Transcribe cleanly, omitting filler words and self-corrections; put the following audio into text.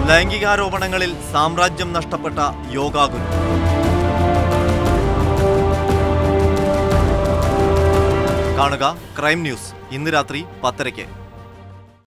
ലൈംഗികാരോപണങ്ങളിൽ സാമ്രാജ്യം നഷ്ടപ്പെട്ട യോഗാഗുരു. കാണുക ക്രൈം ന്യൂസ് ഇന്ന് രാത്രി 10:00.